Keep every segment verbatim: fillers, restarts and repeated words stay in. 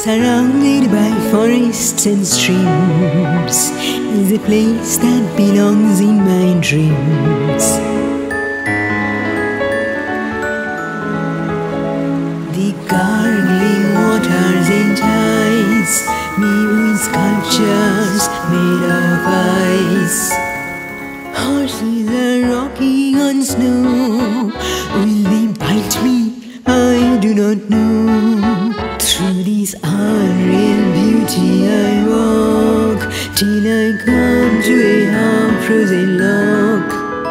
Surrounded by forests and streams is a place that belongs in my dreams. The gurgling waters entice me with sculptures made of ice. Horses are rocking on snow. Will they bite me? I do not know. Through this unreal beauty I walk till I come to a half-frozen loch.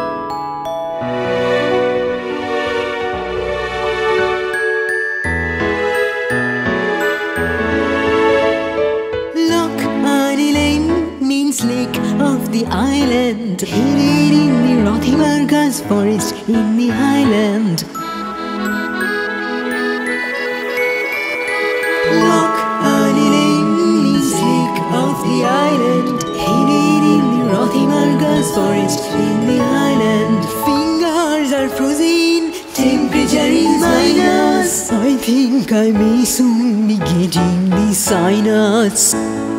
Loch An Eilein means lake of the island, hidden in the Rothimurchus Forest in the Highland. Loch An Eilein means lake of the island, hidden in the Rothimurchus Forest in the Highland. Fingers are frozen, temperature is minus. I think I may soon be getting the sinus.